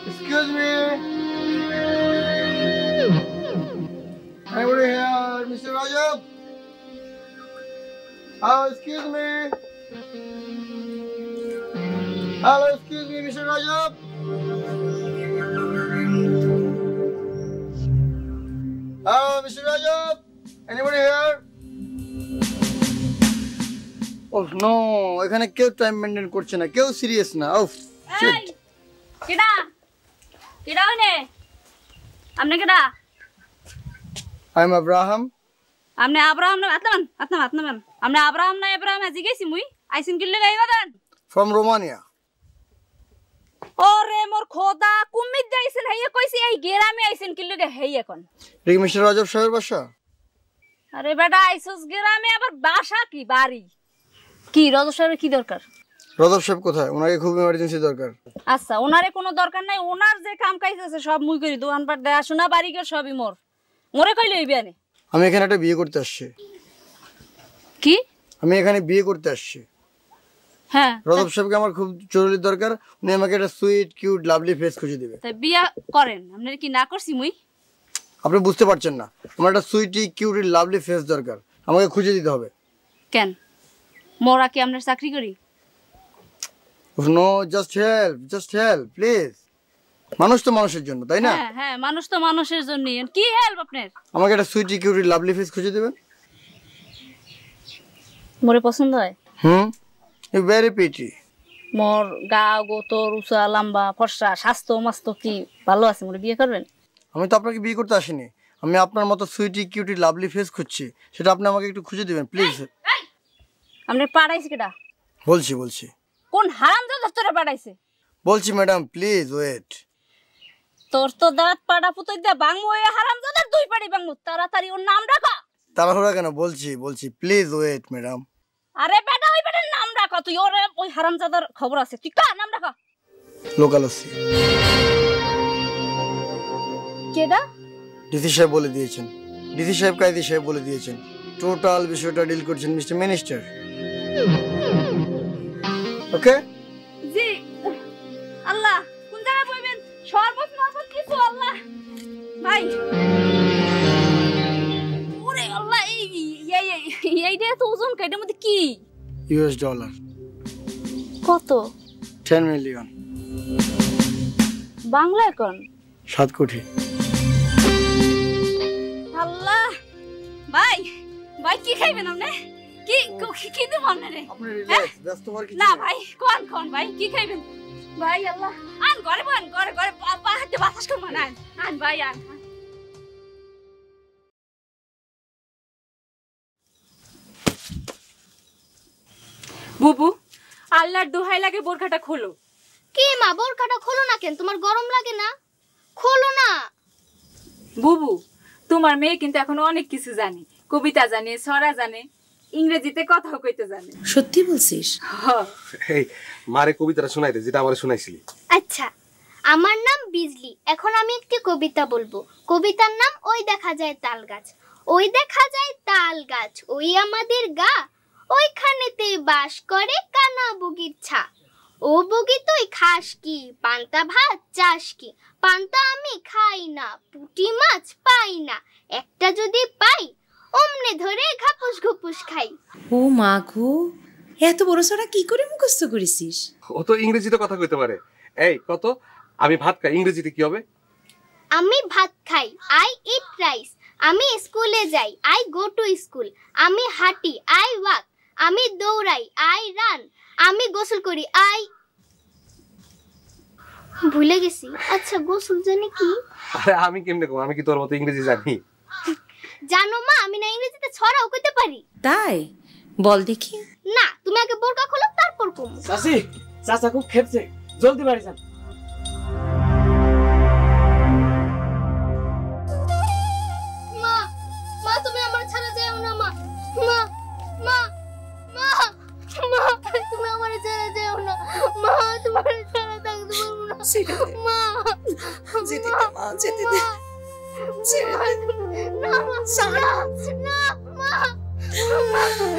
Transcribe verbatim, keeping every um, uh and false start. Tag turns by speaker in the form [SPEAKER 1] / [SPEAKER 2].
[SPEAKER 1] Excuse me. Anybody here, Mister Rajab? Oh, excuse me. Hello, excuse me, Mister Rajab. Hello, Mister Rajab. Anybody here? Oh no, এখানে কেউ time maintain করছে না, কেউ serious না। Oh shit.
[SPEAKER 2] কেডা কেডা one আপনি কেডা?
[SPEAKER 1] I am Abraham.
[SPEAKER 2] আপনি আব্রাহাম না আতমান আতমান আতমান আপনি আব্রাহাম না ইব্রাহিম আজি গেছি মুই আইছেন কিল্লে গাইবা দেন
[SPEAKER 1] From Romania.
[SPEAKER 2] ওরে মোর খোদা কুমিদ যাইছেন হেই কইছি এই গ্রামে আইছেন কিল্লে গে হেই এখন
[SPEAKER 1] রিক মিস্টার রাজব সাহেবের বাসা?
[SPEAKER 2] আরে বেটা আইছস গ্রামে আবার বাসা কি বাড়ি কি রাজব সাহেবের কি দরকার?
[SPEAKER 1] রাজব সাহেব কোথায়? ওনাকে খুব ইমার্জেন্সি দরকার।
[SPEAKER 2] আচ্ছা ওনারে কোনো দরকার নাই, ওনার যে কাম কাজ আছে সব মুই করি, দোকানপাট দেখাশোনা বাড়িঘর সবই মোর। মোরে কইলে হইবে আনে।
[SPEAKER 1] আমি এখানে একটা বিয়ে করতে আসছি।
[SPEAKER 2] কি?
[SPEAKER 1] আমি এখানে বিয়ে করতে আসছি।
[SPEAKER 2] হ্যাঁ
[SPEAKER 1] রাজব সাহেবকে আমার খুব জরুরি দরকার, উনি আমাকে একটা সুইট কিউট লাভলি ফেস খুঁজে দিবে।
[SPEAKER 2] তাই বিয়ে করেন, আপনার কি না করছি মুই?
[SPEAKER 1] আপনি বুঝতে পারছেন না, আমার একটা সুইটি কিউটি লাভলি ফেস দরকার, আমাকে খুঁজে দিতে হবে।
[SPEAKER 2] কেন মোরা কি আপনার চাকরি করি?
[SPEAKER 1] No, just help, just help please. মানুষ তো মানুষের জন্য, তাই না?
[SPEAKER 2] হ্যাঁ হ্যাঁ মানুষ তো মানুষের জন্যই। কি হেল্প আপনার?
[SPEAKER 1] আমাকে একটা সুইটি কিউটি লাভলি ফেস খুঁজে দিবেন।
[SPEAKER 2] মোরে পছন্দ হয়?
[SPEAKER 1] Hmm, you very pretty.
[SPEAKER 2] মোর গা গোতর উঁচা লম্বা ফর্সা স্বাস্থ্য মাস্ত কি ভালো আছে, মোরে বিয়ে করবেন?
[SPEAKER 1] আমি তো আপনাকে বিয়ে করতে আসিনি, আমি আপনার মতো সুইটি কিউটি লাভলি ফেস খুঁজছি, সেটা আপনি আমাকে একটু খুঁজে দিবেন প্লিজ।
[SPEAKER 2] আপনি পাড়াইছে কেডা?
[SPEAKER 1] বলছি বলছি
[SPEAKER 2] কোন হারামজাদা তোরে পাড়াইছে?
[SPEAKER 1] বলছি ম্যাডাম প্লিজ ওয়েট।
[SPEAKER 2] তোর তো দাঁত পাড়া পুতই দে বাংমু এ হারামজাদার দুই পাড়ি বাংমু, তাড়াতাড়ি ওর নাম রাখা।
[SPEAKER 1] তাড়াহুড়া কেন? বলছি বলছি প্লিজ ওয়েট ম্যাডাম।
[SPEAKER 2] আরে বেটা ওই বেটার নাম রাখা, তুই ওর ওই হারামজাদার খবর আছে, তুই কার নাম রাখা?
[SPEAKER 1] লোকালসি।
[SPEAKER 2] কেডা?
[SPEAKER 1] ডিসি সাহেব বলে দিয়েছেন, ডিসি সাহেব কাইদি সাহেব বলে দিয়েছেন, টোটাল বিষয়টা ডিল করছেন মিস্টার মিনিস্টার। ওকে
[SPEAKER 2] জি। আল্লাহ কোন জায়গায় বইবেন? সর্বত নরবত কিছু আল্লাহ ভাই। ওরে আল্লাহ, এই এই এই এইটা তো ওজন কাইটার মধ্যে কি?
[SPEAKER 1] US dollar.
[SPEAKER 2] কত?
[SPEAKER 1] Ten million.
[SPEAKER 2] বাংলা এখন
[SPEAKER 1] সাত কোটি।
[SPEAKER 2] আল্লাহ ভাই, ভাই কি খাইবেন আপনি? কি কি কি দেব আপনারে?
[SPEAKER 1] আপনি রিল্যাক্স, ব্যস্ত হওয়ার কিছু
[SPEAKER 2] না ভাই, কোন কোন ভাই কি খাইবেন? ভাই আল্লাহ আন ঘরে বন, ঘরে ঘরে পা হাতে বাতাস করব না। আন ভাই আন। বুবু আল্লাহর দোহাই লাগে বোরখাটা খোলো।
[SPEAKER 3] কি মা, বোরখাটা খোলো না কেন? তোমার গরম লাগে না? খোলো না।
[SPEAKER 4] বুবু তোমার মেয়ে কিন্তু এখন অনেক কিছু জানে, কবিতা জানে, ছড়া জানে, ইংরেজিতে কথাও কইতে জানে।
[SPEAKER 5] সত্যি বলছিস?
[SPEAKER 6] এই মারে কবিতাটা শোনাই দে যেটা আমারে শোনাইছিলি।
[SPEAKER 3] আচ্ছা, আমার নাম বিজলি, এখন আমি একটি কবিতা বলবো। কবিতার নাম ওই দেখা যায় তাল গাছ। ওই দেখা যায় তাল গাছ, ওই আমাদের গা, ওইখানেতে বাস করে কানা বগির ছা। ও বগি তুই খাস কি? পান্তা ভাত চাস কি? পান্তা আমি খাই না, পুঁটি মাছ পাই না, একটা যদি পাই অমনে ধরে ঘাপুস ঘুপুস খাই।
[SPEAKER 5] ও মা গো, এত বড় ছড়া কি করে মুখস্থ করেছিস?
[SPEAKER 6] ও তো ইংরেজিতে কথা কইতে পারে। এই কত আমি ভাত খাই, ইংরেজিতে কি হবে?
[SPEAKER 3] আমি ভাত খাই, আই ইট রাইস। আমি স্কুলে যাই, আই গো টু স্কুল। আমি হাঁটি, আই ওয়াক। আমি দৌড়াই, আই রান। আমি গোসল করি, আই ভুলে গেছি। আচ্ছা গোসল জানি কি?
[SPEAKER 6] আরে আমি কেমনে কম, আমি কি তোর মতো ইংরেজি জানি?
[SPEAKER 3] জানো মা, আমি না ইংরেজিতে ছড়াও কইতে পারি।
[SPEAKER 5] তাই বল দেখি।
[SPEAKER 3] না, তুমি আগে বোরকা খোলো তারপর কম।
[SPEAKER 7] চাচি, চাচা খুব খেপছে, জলদি বাড়ি যান।
[SPEAKER 3] মা, মা তুমি আমার ছাড়া যাও না মা। মা, মা, মা, মা তুমি আমার ছাড়া যাও না। মা তোমার ছাড়া থাকতে পারবো না। মা
[SPEAKER 5] যেতে দে মা, যেতে দে।
[SPEAKER 3] না মা, না মা, না মা।